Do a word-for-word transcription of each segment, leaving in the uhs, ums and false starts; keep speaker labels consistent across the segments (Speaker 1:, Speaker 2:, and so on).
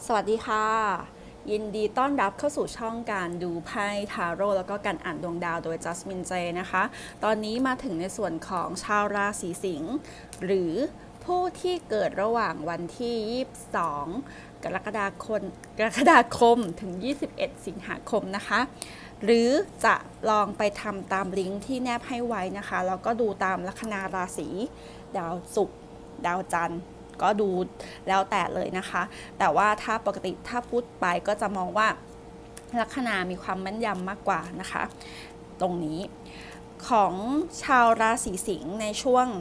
Speaker 1: สวัสดีค่ะยินดีต้อนรับเข้าสู่ช่องการดูไพ่ทาโร่แล้วก็การอ่านดวงดาวโดยจัสมินเจนะคะตอนนี้มาถึงในส่วนของชาวราศีสิงห์หรือผู้ที่เกิดระหว่างวันที่ยี่สิบสองกรกฎาคมกรกฎาคมถึงยี่สิบเอ็ดสิงหาคมนะคะหรือจะลองไปทำตามลิงก์ที่แนบให้ไว้นะคะแล้วก็ดูตามลัคนาราศีดาวศุกร์ดาวจันทร์ก็ดูแล้วแต่เลยนะคะแต่ว่าถ้าปกติถ้าพูดไปก็จะมองว่าลัคนามีความแม่นยำมากกว่านะคะตรงนี้ของชาวราศีสิงห์ในช่วง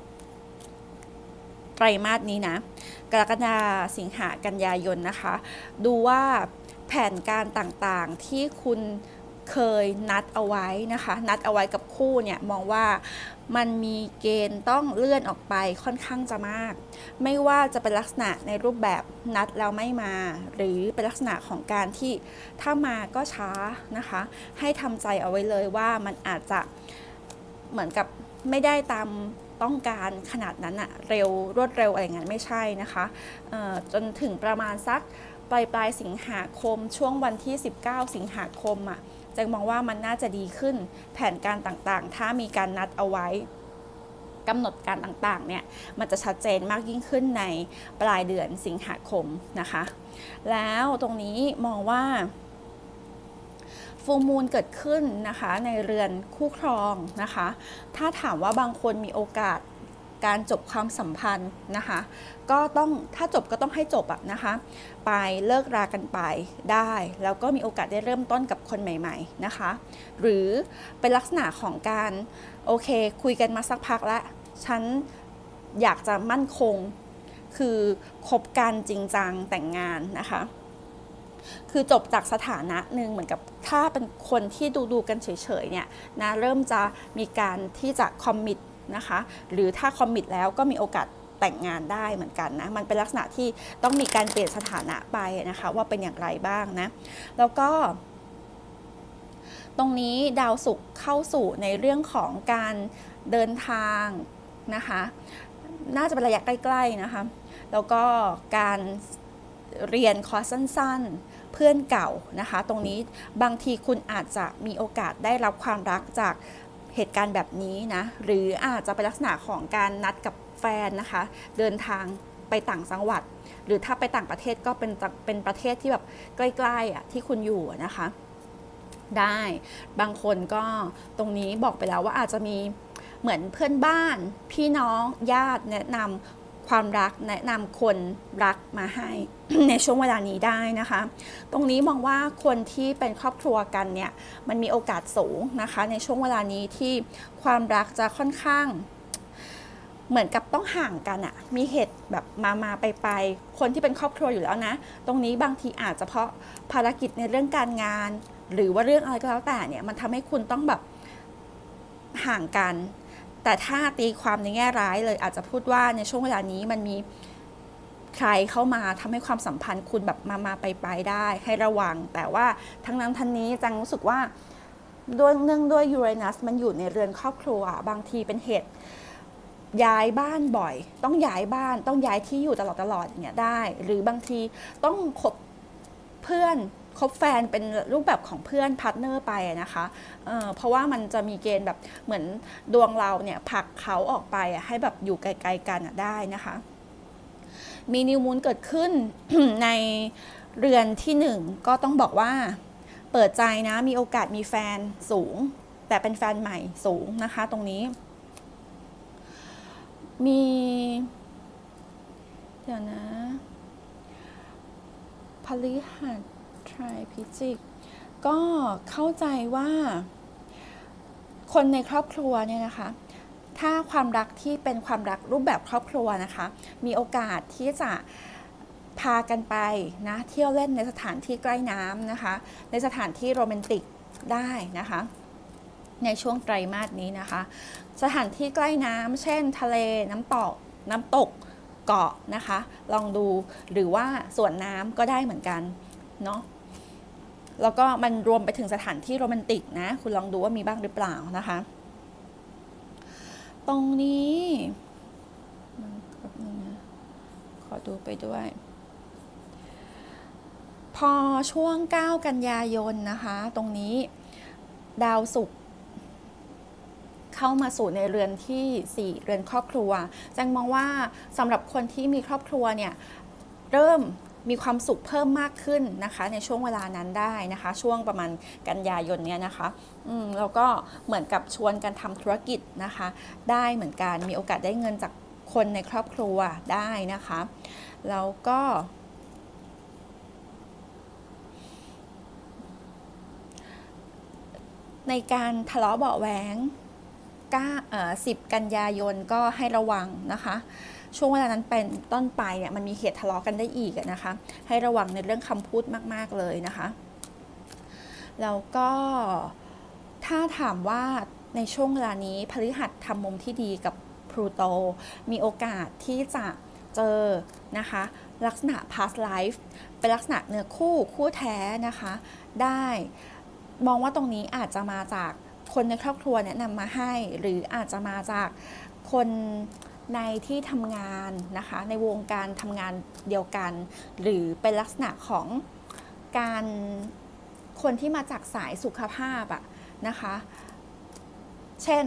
Speaker 1: ไตรมาสนี้นะกรกฎาสิงหากันยายนนะคะดูว่าแผนการต่างๆที่คุณเคยนัดเอาไว้นะคะนัดเอาไว้กับคู่เนี่ยมองว่ามันมีเกณฑ์ต้องเลื่อนออกไปค่อนข้างจะมากไม่ว่าจะเป็นลักษณะในรูปแบบนัดแล้วไม่มาหรือเป็นลักษณะของการที่ถ้ามาก็ช้านะคะให้ทำใจเอาไว้เลยว่ามันอาจจะเหมือนกับไม่ได้ตามต้องการขนาดนั้นอะเร็วรวดเร็วอะไรอย่างนั้นไม่ใช่นะคะจนถึงประมาณสักปลายปลายสิงหาคมช่วงวันที่สิบเก้าสิงหาคมอะจะมองว่ามันน่าจะดีขึ้นแผนการต่างๆถ้ามีการนัดเอาไว้กำหนดการต่างๆเนี่ยมันจะชัดเจนมากยิ่งขึ้นในปลายเดือนสิงหาคมนะคะแล้วตรงนี้มองว่าฟูลมูนเกิดขึ้นนะคะในเรือนคู่ครองนะคะถ้าถามว่าบางคนมีโอกาสการจบความสัมพันธ์นะคะก็ต้องถ้าจบก็ต้องให้จบอะนะคะไปเลิกรากันไปได้แล้วก็มีโอกาสได้เริ่มต้นกับคนใหม่ๆนะคะหรือเป็นลักษณะของการโอเคคุยกันมาสักพักแล้วฉันอยากจะมั่นคงคือคบกันจริงจังแต่งงานนะคะคือจบจากสถานะหนึ่งเหมือนกับถ้าเป็นคนที่ดูดูกันเฉยๆเนี่ยนะเริ่มจะมีการที่จะคอมมิตนะคะหรือถ้าคอมมิตแล้วก็มีโอกาสแต่งงานได้เหมือนกันนะมันเป็นลักษณะที่ต้องมีการเปลี่ยนสถานะไปนะคะว่าเป็นอย่างไรบ้างนะแล้วก็ตรงนี้ดาวศุกร์เข้าสู่ในเรื่องของการเดินทางนะคะน่าจะเป็นระยะใกล้ๆนะคะแล้วก็การเรียนคอร์สสั้นๆเพื่อนเก่านะคะตรงนี้บางทีคุณอาจจะมีโอกาสได้รับความรักจากเหตุการณ์แบบนี้นะหรืออาจจะเป็นลักษณะของการนัดกับแฟนนะคะเดินทางไปต่างจังหวัดหรือถ้าไปต่างประเทศก็เป็นเป็นประเทศที่แบบใกล้ๆอ่ะที่คุณอยู่นะคะได้บางคนก็ตรงนี้บอกไปแล้วว่าอาจจะมีเหมือนเพื่อนบ้านพี่น้องญาติแนะนำความรักแนะนำคนรักมาให้ ในช่วงเวลานี้ได้นะคะตรงนี้มองว่าคนที่เป็นครอบครัวกันเนี่ยมันมีโอกาสสูงนะคะในช่วงเวลานี้ที่ความรักจะค่อนข้างเหมือนกับต้องห่างกันอะมีเหตุแบบมามาไปไปคนที่เป็นครอบครัวอยู่แล้วนะตรงนี้บางทีอาจจะเพราะภารกิจในเรื่องการงานหรือว่าเรื่องอะไรก็แล้วแต่เนี่ยมันทำให้คุณต้องแบบห่างกันแต่ถ้าตีความในแง่ร้ายเลยอาจจะพูดว่าในช่วงเวลานี้มันมีใครเข้ามาทำให้ความสัมพันธ์คุณแบบมามาไปไปได้ให้ระวังแต่ว่าทั้งนั้นทั้งนี้จังรู้สึกว่าด้วยเนื่องด้วยยูเรนัสมันอยู่ในเรือนครอบครัวบางทีเป็นเหตุย้ายบ้านบ่อยต้องย้ายบ้านต้องย้ายที่อยู่ตลอดตลอดอย่างเงี้ยได้หรือบางทีต้องคบเพื่อนคบแฟนเป็นรูปแบบของเพื่อนพาร์ทเนอร์ไปนะคะเ, เพราะว่ามันจะมีเกณฑ์แบบเหมือนดวงเราเนี่ยผลักเขาออกไปให้แบบอยู่ไกลๆกันได้นะคะมีนิวมูนเกิดขึ้น ในเรือนที่หนึ่งก็ต้องบอกว่าเปิดใจนะมีโอกาสมีแฟนสูงแต่เป็นแฟนใหม่สูงนะคะตรงนี้มีเดี๋ยวนะพฤหัสไทรพิจิกก็เข้าใจว่าคนในครอบครัวเนี่ยนะคะถ้าความรักที่เป็นความรักรูปแบบครอบครัวนะคะมีโอกาสที่จะพากันไปนะเที่ยวเล่นในสถานที่ใกล้น้ำนะคะในสถานที่โรแมนติกได้นะคะในช่วงไตรมาสนี้นะคะสถานที่ใกล้น้ำเช่นทะเลน้ำตกน้ำตกเกาะนะคะลองดูหรือว่าสวนน้ำก็ได้เหมือนกันเนาะแล้วก็มันรวมไปถึงสถานที่โรแมนติกนะคุณลองดูว่ามีบ้างหรือเปล่านะคะตรงนี้ขอดูไปด้วยอช่วงเก้ากันยายนนะคะตรงนี้ดาวศุกร์เข้ามาสู่ในเรือนที่สี่เรือนครอบครัวแจงมองว่าสำหรับคนที่มีครอบครัวเนี่ยเริ่มมีความสุขเพิ่มมากขึ้นนะคะในช่วงเวลานั้นได้นะคะช่วงประมาณกันยายนเนี่ยนะคะอืมแล้วก็เหมือนกับชวนกันทำธุรกิจนะคะได้เหมือนกันมีโอกาสได้เงินจากคนในครอบครัวได้นะคะแล้วก็ในการทะเลาะเบาะแว้งสิบกันยายนก็ให้ระวังนะคะช่วงเวลานั้นเป็นต้นไปเนี่ยมันมีเหตุทะเลาะกันได้อีกนะคะให้ระวังในเรื่องคำพูดมากๆเลยนะคะแล้วก็ถ้าถามว่าในช่วงเวลานี้พฤหัสทำมุมที่ดีกับพลูโตมีโอกาสที่จะเจอนะคะลักษณะ past life เป็นลักษณะเนื้อคู่คู่แท้นะคะได้มองว่าตรงนี้อาจจะมาจากคนในครอบครัวแนะนำมาให้หรืออาจจะมาจากคนในที่ทำงานนะคะในวงการทำงานเดียวกันหรือเป็นลักษณะของการคนที่มาจากสายสุขภาพอะนะคะเช่น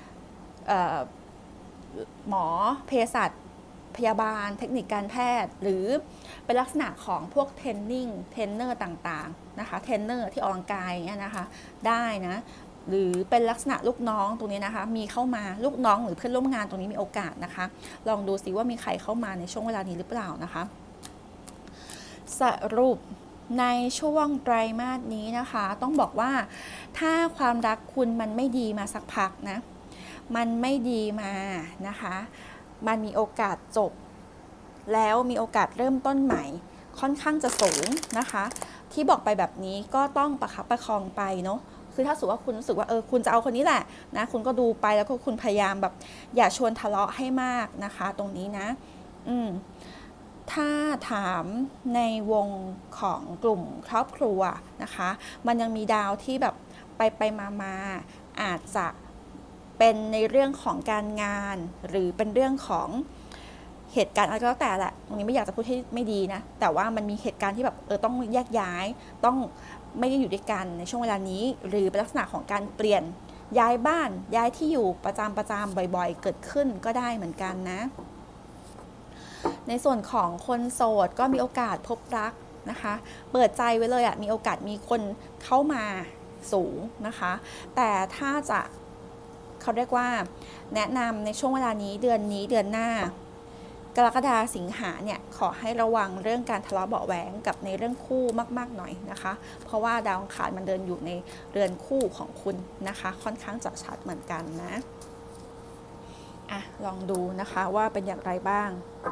Speaker 1: หมอเภสัชพยาบาลเทคนิคการแพทย์หรือเป็นลักษณะของพวกเทรนนิ่งเทรนเนอร์ต่างๆนะคะเทรนเนอร์ที่ออกกำลังกายเนี่ยนะคะได้นะหรือเป็นลักษณะลูกน้องตรงนี้นะคะมีเข้ามาลูกน้องหรือเพื่อนร่วมงานตรงนี้มีโอกาสนะคะลองดูสิว่ามีใครเข้ามาในช่วงเวลานี้หรือเปล่านะคะสรุปในช่วงไตรมาสนี้นะคะต้องบอกว่าถ้าความรักคุณมันไม่ดีมาสักพักนะมันไม่ดีมานะคะมันมีโอกาสจบแล้วมีโอกาสเริ่มต้นใหม่ค่อนข้างจะสูงนะคะที่บอกไปแบบนี้ก็ต้องประคับประคองไปเนาะคือถ้าสมมติว่าคุณรู้สึกว่าเออคุณจะเอาคนนี้แหละนะคุณก็ดูไปแล้วก็คุณพยายามแบบอย่าชวนทะเลาะให้มากนะคะตรงนี้นะอืมถ้าถามในวงของกลุ่มครอบครัวนะคะมันยังมีดาวที่แบบไปไปมามาอาจจะเป็นในเรื่องของการงานหรือเป็นเรื่องของเหตุการณ์อะไรก็แล้วแต่แหละตรงนี้ไม่อยากจะพูดให้ไม่ดีนะแต่ว่ามันมีเหตุการณ์ที่แบบเออต้องแยกย้ายต้องไม่ได้อยู่ด้วยกันในช่วงเวลานี้หรือเป็นลักษณะของการเปลี่ยนย้ายบ้านย้ายที่อยู่ประจำประจำบ่อยๆเกิดขึ้นก็ได้เหมือนกันนะในส่วนของคนโสดก็มีโอกาสพบรักนะคะเปิดใจไว้เลยอ่ะมีโอกาสมีคนเข้ามาสูงนะคะแต่ถ้าจะเขาเรียกว่าแนะนำในช่วงเวลานี้เดือนนี้เดือนหน้ากรกฎาสิงหาเนี่ยขอให้ระวังเรื่องการทะเลาะเบาะแหวงกับในเรื่องคู่มากๆหน่อยนะคะเพราะว่าดาวอังคารมันเดินอยู่ในเรือนคู่ของคุณนะคะค่อนข้างจะชัดเหมือนกันนะอ่ะลองดูนะคะว่าเป็นอย่างไรบ้าง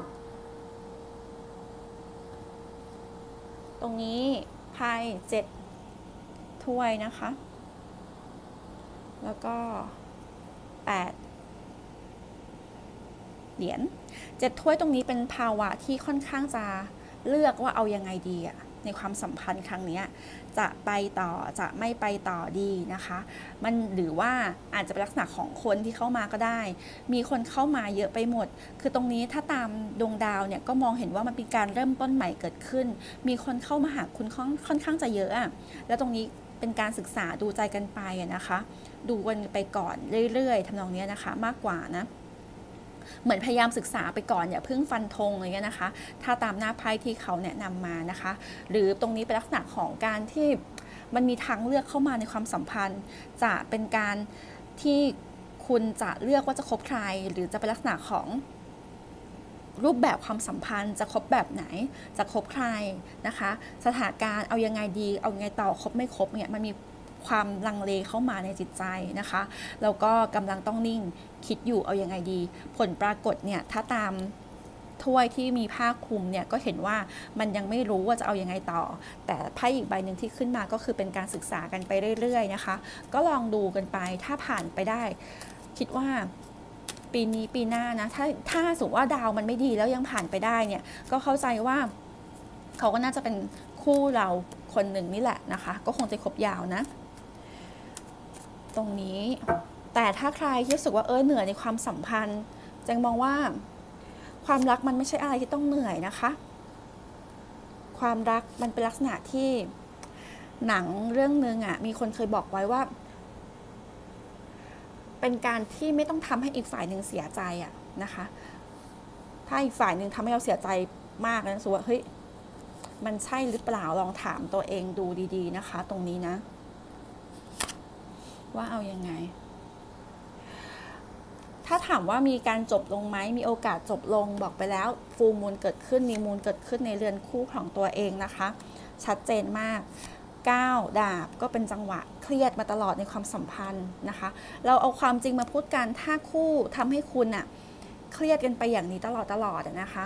Speaker 1: ตรงนี้ไพ่เจ็ดถ้วยนะคะแล้วก็แปดเหรียญเจ็ดถ้วยตรงนี้เป็นภาวะที่ค่อนข้างจะเลือกว่าเอายังไงดีอะในความสัมพันธ์ครั้งนี้จะไปต่อจะไม่ไปต่อดีนะคะมันหรือว่าอาจจะเป็นลักษณะของคนที่เข้ามาก็ได้มีคนเข้ามาเยอะไปหมดคือตรงนี้ถ้าตามดวงดาวเนี่ยก็มองเห็นว่ามันเป็นการเริ่มต้นใหม่เกิดขึ้นมีคนเข้ามาหาคุณค่อนข้างจะเยอะอะแล้วตรงนี้เป็นการศึกษาดูใจกันไปนะคะดูกันไปก่อนเรื่อยๆทำนองนี้นะคะมากกว่านะเหมือนพยายามศึกษาไปก่อนอย่าเพิ่งฟันธงอะไรเงี้ยนะคะถ้าตามหน้าไพ่ที่เขาแนะนำมานะคะหรือตรงนี้เป็นลักษณะของการที่มันมีทางเลือกเข้ามาในความสัมพันธ์จะเป็นการที่คุณจะเลือกว่าจะคบใครหรือจะเป็นลักษณะของรูปแบบความสัมพันธ์จะคบแบบไหนจะคบใครนะคะสถานการณ์เอายังไงดีเอายังไงต่อคบไม่คบเนี่ยมันมีความลังเลเข้ามาในจิตใจนะคะแล้วก็กำลังต้องนิ่งคิดอยู่เอายังไงดีผลปรากฏเนี่ยถ้าตามถ้วยที่มีผ้าคลุมเนี่ยก็เห็นว่ามันยังไม่รู้ว่าจะเอายังไงต่อแต่ไพ่อีกใบหนึ่งที่ขึ้นมาก็คือเป็นการศึกษากันไปเรื่อยๆนะคะก็ลองดูกันไปถ้าผ่านไปได้คิดว่าปีนี้ปีหน้านะถ้าถ้าสมมติว่าดาวมันไม่ดีแล้วยังผ่านไปได้เนี่ยก็เข้าใจว่าเขาก็น่าจะเป็นคู่เราคนหนึ่งนี่แหละนะคะก็คงจะคบยาวนะตรงนี้แต่ถ้าใครที่รู้สึกว่าเออเหนื่อยในความสัมพันธ์แจงมองว่าความรักมันไม่ใช่อะไรที่ต้องเหนื่อยนะคะคความรักมันเป็นลักษณะที่หนังเรื่องนึงอ่ะมีคนเคยบอกไว้ว่าเป็นการที่ไม่ต้องทำให้อีกฝ่ายหนึ่งเสียใจอ่ะนะคะถ้าอีกฝ่ายหนึ่งทำให้เราเสียใจมากนะสุว่าเฮ้ยมันใช่หรือเปล่าลองถามตัวเองดูดีๆนะคะตรงนี้นะว่าเอายังไงถ้าถามว่ามีการจบลงไหมมีโอกาสจบลงบอกไปแล้วฟูลมูนเกิดขึ้นมีมูนเกิดขึ้นในเรือนคู่ของตัวเองนะคะชัดเจนมากเก้าดาบก็เป็นจังหวะเครียดมาตลอดในความสัมพันธ์นะคะเราเอาความจริงมาพูดกันถ้าคู่ทำให้คุณอะเครียดกันไปอย่างนี้ตลอดตลอดนะคะ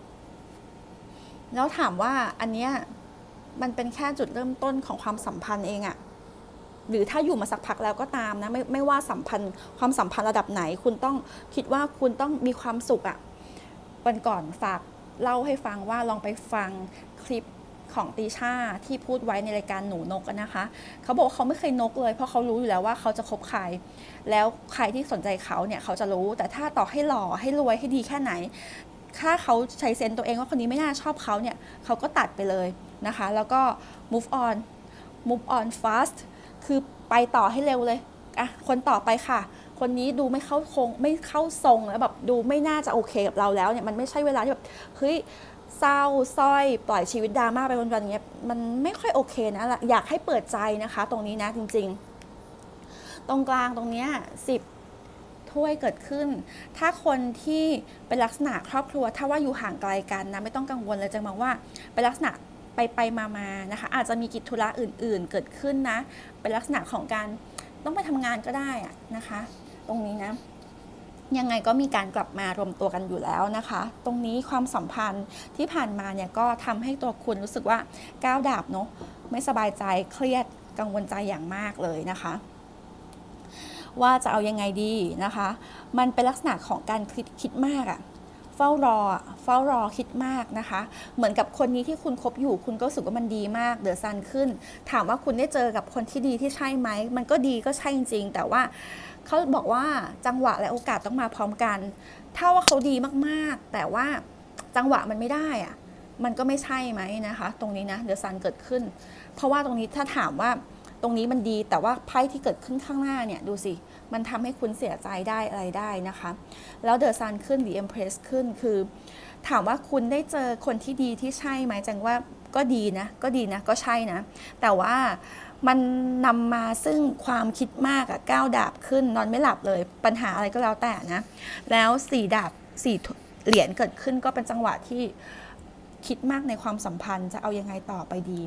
Speaker 1: แล้วถามว่าอันเนี้ยมันเป็นแค่จุดเริ่มต้นของความสัมพันธ์เองอะหรือถ้าอยู่มาสักพักแล้วก็ตามนะไม่ไม่ว่าสัมพันธ์ความสัมพันธ์ระดับไหนคุณต้องคิดว่าคุณต้องมีความสุขอะวันก่อนฝากเล่าให้ฟังว่าลองไปฟังคลิปของตีชาที่พูดไว้ในรายการหนูนกนะคะเขาบอกว่าเขาไม่เคยนกเลยเพราะเขารู้อยู่แล้วว่าเขาจะคบใครแล้วใครที่สนใจเขาเนี่ยเขาจะรู้แต่ถ้าต่อให้หล่อให้รวยให้ดีแค่ไหนถ้าเขาใช้เซนตัวเองว่าคนนี้ไม่น่าชอบเขาเนี่ยเขาก็ตัดไปเลยนะคะแล้วก็ move on move on fast คือไปต่อให้เร็วเลยอ่ะคนต่อไปค่ะคนนี้ดูไม่เข้าคงไม่เข้าทรงแล้วแบบดูไม่น่าจะโอเคกับเราแล้วเนี่ยมันไม่ใช่เวลาที่แบบเฮ้ยเศร้าส้อยปล่อยชีวิตดราม่าไปวันๆอย่างเงี้ยมันไม่ค่อยโอเคนะอยากให้เปิดใจนะคะตรงนี้นะจริงๆตรงกลางตรงเนี้ยสิบถ้วยเกิดขึ้นถ้าคนที่เป็นลักษณะครอบครัวถ้าว่าอยู่ห่างไกลกันนะไม่ต้องกังวลเลยจะมองว่าเป็นลักษณะไปไปมามานะคะอาจจะมีกิจธุระอื่นๆเกิดขึ้นนะเป็นลักษณะของการต้องไปทำงานก็ได้อะนะคะตรงนี้นะยังไงก็มีการกลับมารวมตัวกันอยู่แล้วนะคะตรงนี้ความสัมพันธ์ที่ผ่านมาเนี่ยก็ทำให้ตัวคุณรู้สึกว่าก้าวดาบเนาะไม่สบายใจเครียดกังวลใจอย่างมากเลยนะคะว่าจะเอายังไงดีนะคะมันเป็นลักษณะของการคิดคิดมากอะเฝ้ารอเฝ้ารอคิดมากนะคะเหมือนกับคนนี้ที่คุณคบอยู่คุณก็รู้สึกว่ามันดีมากเดือดซันขึ้นถามว่าคุณได้เจอกับคนที่ดีที่ใช่ไหมมันก็ดีก็ใช่จริงๆแต่ว่าเขาบอกว่าจังหวะและโอกาสต้องมาพร้อมกันถ้าว่าเขาดีมากๆแต่ว่าจังหวะมันไม่ได้อะมันก็ไม่ใช่ไหมนะคะตรงนี้นะเดือดซันเกิดขึ้นเพราะว่าตรงนี้ถ้าถามว่าตรงนี้มันดีแต่ว่าไพ่ที่เกิดขึ้นข้างหน้าเนี่ยดูสิมันทำให้คุณเสียใจได้อะไรได้นะคะแล้วเดอะซันขึ้น The Empress ขึ้นคือถามว่าคุณได้เจอคนที่ดีที่ใช่ไหมจังว่าก็ดีนะก็ดีนะก็ใช่นะแต่ว่ามันนำมาซึ่งความคิดมากอะก้าวดาบขึ้นนอนไม่หลับเลยปัญหาอะไรก็แล้วแต่นะแล้วสี่ดาบสี่เหรียญเกิดขึ้นก็เป็นจังหวะที่คิดมากในความสัมพันธ์จะเอายังไงต่อไปดี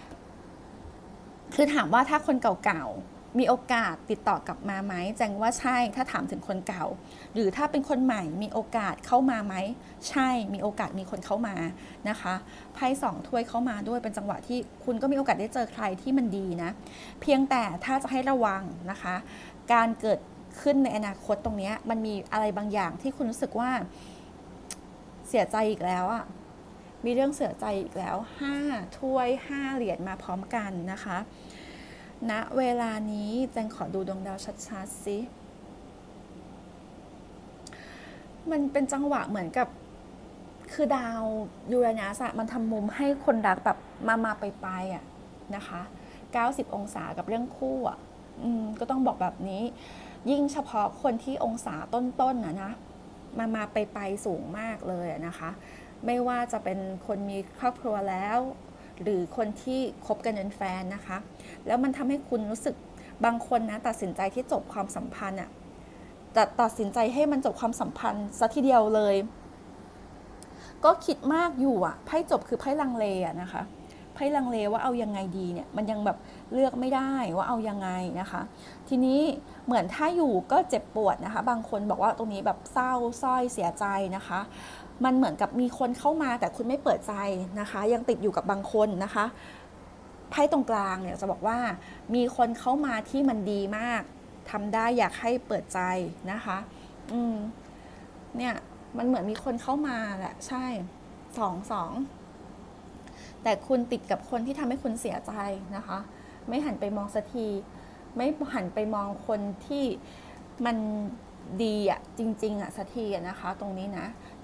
Speaker 1: คือถามว่าถ้าคนเก่าๆมีโอกาสติดต่อกลับมาไหมแจงว่าใช่ถ้าถามถึงคนเก่าหรือถ้าเป็นคนใหม่มีโอกาสเข้ามาไหมใช่มีโอกาสมีคนเข้ามานะคะไพ่สองถ้วยเข้ามาด้วยเป็นจังหวะที่คุณก็มีโอกาสได้เจอใครที่มันดีนะเพียงแต่ถ้าจะให้ระวังนะคะการเกิดขึ้นในอนาคตตรงนี้มันมีอะไรบางอย่างที่คุณรู้สึกว่าเสียใจอีกแล้วอะมีเรื่องเสียใจอีกแล้วห้าถ้วยห้าเหรียญมาพร้อมกันนะคะณนะเวลานี้แจงขอดูดวงดาวชัดๆสิมันเป็นจังหวะเหมือนกับคือดาวยูเรนัสมันทำมุมให้คนรักแบบมามาไปไปอ่ะนะคะเก้าสิบองศากับเรื่องคู่อ่ะอืมก็ต้องบอกแบบนี้ยิ่งเฉพาะคนที่องศาต้นๆนะนะมามาไปไปสูงมากเลยนะคะไม่ว่าจะเป็นคนมีครอบครัวแล้วหรือคนที่คบกันเป็นแฟนนะคะแล้วมันทำให้คุณรู้สึกบางคนนะตัดสินใจที่จบความสัมพันธ์อ่ะแต่ตัดสินใจให้มันจบความสัมพันธ์ซะทีเดียวเลยก็คิดมากอยู่อ่ะไพ่จบคือไพ่ลังเลอ่ะนะคะไพ่ลังเลว่าเอายังไงดีเนี่ยมันยังแบบเลือกไม่ได้ว่าเอายังไงนะคะทีนี้เหมือนถ้าอยู่ก็เจ็บปวดนะคะบางคนบอกว่าตรงนี้แบบเศร้าส้อยเสียใจนะคะมันเหมือนกับมีคนเข้ามาแต่คุณไม่เปิดใจนะคะยังติดอยู่กับบางคนนะคะไพ่ตรงกลางเนี่ยจะบอกว่ามีคนเข้ามาที่มันดีมากทำได้อยากให้เปิดใจนะคะอืมเนี่ยมันเหมือนมีคนเข้ามาแหละใช่สองสองแต่คุณติดกับคนที่ทำให้คุณเสียใจนะคะไม่หันไปมองสักทีไม่หันไปมองคนที่มันดีอ่ะจริงๆอ่ะสักทีนะคะตรงนี้นะต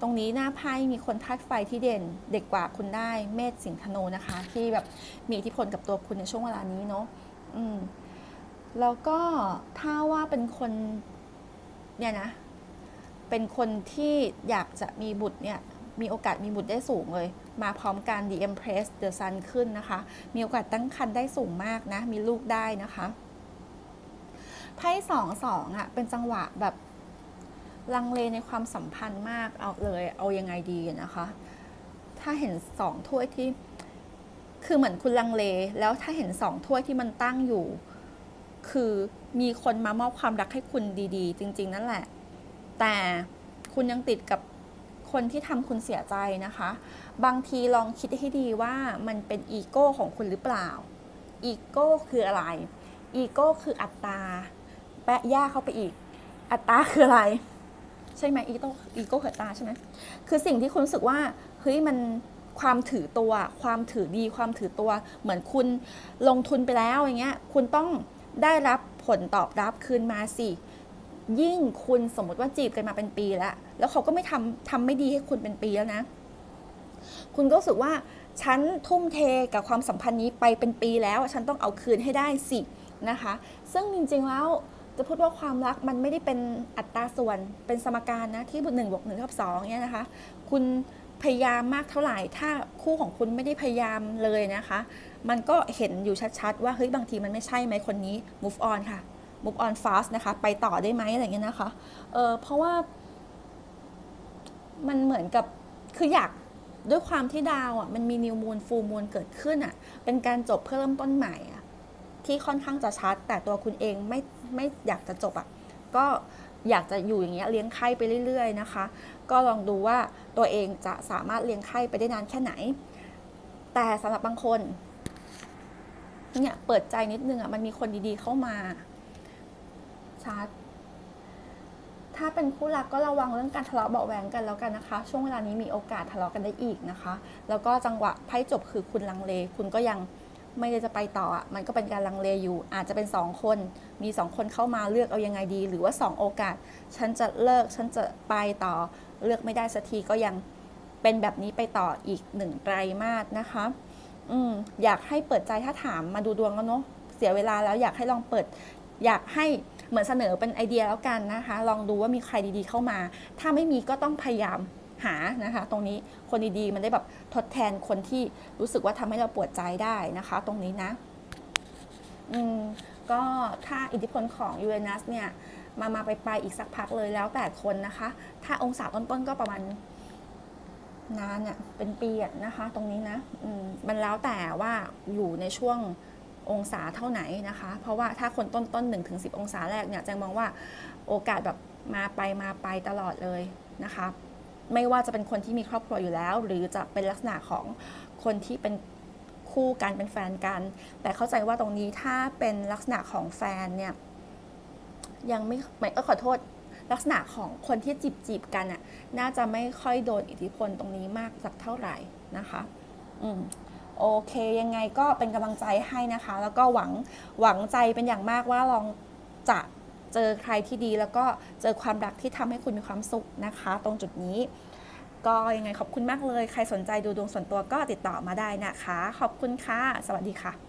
Speaker 1: รงนี้หน้าไพ่มีคนธาตุไฟที่เด่นเด็กกว่าคุณได้เมษสิงห์ธนูนะคะที่แบบมีอิทธิพลกับตัวคุณในช่วงเวลานี้เนาะอืมแล้วก็ถ้าว่าเป็นคนเนี่ยนะเป็นคนที่อยากจะมีบุตรเนี่ยมีโอกาสมีบุตรได้สูงเลยมาพร้อมกัน The Empress The Sun ขึ้นนะคะมีโอกาสตั้งครรภ์ได้สูงมากนะมีลูกได้นะคะไพ่สองสองอ่ะเป็นจังหวะแบบลังเลในความสัมพันธ์มากเอาเลยเอายังไงดีนะคะถ้าเห็นสองถ้วยที่คือเหมือนคุณลังเลแล้วถ้าเห็นสองถ้วยที่มันตั้งอยู่คือมีคนมามอบความรักให้คุณดีๆจริงๆนั่นแหละแต่คุณยังติดกับคนที่ทำคุณเสียใจนะคะบางทีลองคิดให้ดีว่ามันเป็นอีโก้ของคุณหรือเปล่าอีโก้คืออะไรอีโก้คืออัตตาแปะย่าเข้าไปอีกอัตตาคืออะไรใช่ไหมอีโก้อีโก้คืออัตตาใช่ไหมคือสิ่งที่คุณรู้สึกว่าเฮ้ยมันความถือตัวความถือดีความถือตัวเหมือนคุณลงทุนไปแล้วอย่างเงี้ยคุณต้องได้รับผลตอบรับคืนมาสิยิ่งคุณสมมติว่าจีบกันมาเป็นปีแล้วแล้วเขาก็ไม่ทำทำไม่ดีให้คุณเป็นปีแล้วนะคุณก็รู้สึกว่าฉันทุ่มเทกับความสัมพันธ์นี้ไปเป็นปีแล้วฉันต้องเอาคืนให้ได้สินะคะซึ่งจริงๆแล้วจะพูดว่าความรักมันไม่ได้เป็นอัตราส่วนเป็นสมการนะที่หนึ่งบวกหนึ่งเท่ากับสองเนี่ยนะคะคุณพยายามมากเท่าไหร่ถ้าคู่ของคุณไม่ได้พยายามเลยนะคะมันก็เห็นอยู่ชัดๆว่าเฮ้ยบางทีมันไม่ใช่ไหมคนนี้ move on ค่ะ move on fast นะคะไปต่อได้ไหมอะไรเงี้ยนะคะเออเพราะว่ามันเหมือนกับคืออยากด้วยความที่ดาวอ่ะมันมี new moon full moon เกิดขึ้นอ่ะเป็นการจบเพื่อเริ่มต้นใหม่อ่ะที่ค่อนข้างจะชัดแต่ตัวคุณเองไม่ไม่อยากจะจบอ่ะก็อยากจะอยู่อย่างเงี้ยเลี้ยงไข่ไปเรื่อยๆนะคะก็ลองดูว่าตัวเองจะสามารถเลี้ยงไข่ไปได้นานแค่ไหนแต่สำหรับบางคนเนี่ยเปิดใจนิดนึงอ่ะมันมีคนดีๆเข้ามาชัดถ้าเป็นคู่รักก็ระวังเรื่องการทะเลาะเบาะแว้งกันแล้วกันนะคะช่วงเวลานี้มีโอกาสทะเลาะกันได้อีกนะคะแล้วก็จังหวะไพ่จบคือคุณลังเลคุณก็ยังไม่ได้จะไปต่ออ่ะมันก็เป็นการลังเลอยู่อาจจะเป็นสองคนมีสองคนเข้ามาเลือกเอายังไงดีหรือว่าสองโอกาสฉันจะเลิกฉันจะไปต่อเลือกไม่ได้สักทีก็ยังเป็นแบบนี้ไปต่ออีกหนึ่งไตรมาสนะคะอืมอยากให้เปิดใจถ้าถามมาดูดวงแล้วเนาะเสียเวลาแล้วอยากให้ลองเปิดอยากให้เหมือนเสนอเป็นไอเดียแล้วกันนะคะลองดูว่ามีใครดีๆเข้ามาถ้าไม่มีก็ต้องพยายามหานะคะตรงนี้คนดีๆมันได้แบบทดแทนคนที่รู้สึกว่าทำให้เราปวดใจได้นะคะตรงนี้นะอืมก็ถ้าอิทธิพลของยูเรนัสเนี่ยมามาไปไปอีกสักพักเลยแล้วแต่คนนะคะถ้าองศาต้นๆก็ประมาณนานเนี่ยเป็นปีนะคะตรงนี้นะอืมมันแล้วแต่ว่าอยู่ในช่วงองศาเท่าไหนนะคะเพราะว่าถ้าคนต้นต้นหนึ่งถึงสิบองศาแรกเนี่ยแจงมองว่าโอกาสแบบมาไปมาไปตลอดเลยนะคะไม่ว่าจะเป็นคนที่มีครอบครัวอยู่แล้วหรือจะเป็นลักษณะของคนที่เป็นคู่กันเป็นแฟนกันแต่เข้าใจว่าตรงนี้ถ้าเป็นลักษณะของแฟนเนี่ยยังไม่ไม่เออขอโทษลักษณะของคนที่จีบจีบกันอ่ะน่าจะไม่ค่อยโดนอิทธิพลตรงนี้มากสักเท่าไหร่นะคะอืมโอเคยังไงก็เป็นกำลังใจให้นะคะแล้วก็หวังหวังใจเป็นอย่างมากว่าลองจะเจอใครที่ดีแล้วก็เจอความรักที่ทำให้คุณมีความสุขนะคะตรงจุดนี้ก็ยังไงขอบคุณมากเลยใครสนใจดูดวงส่วนตัวก็ติดต่อมาได้นะคะขอบคุณค่ะสวัสดีค่ะ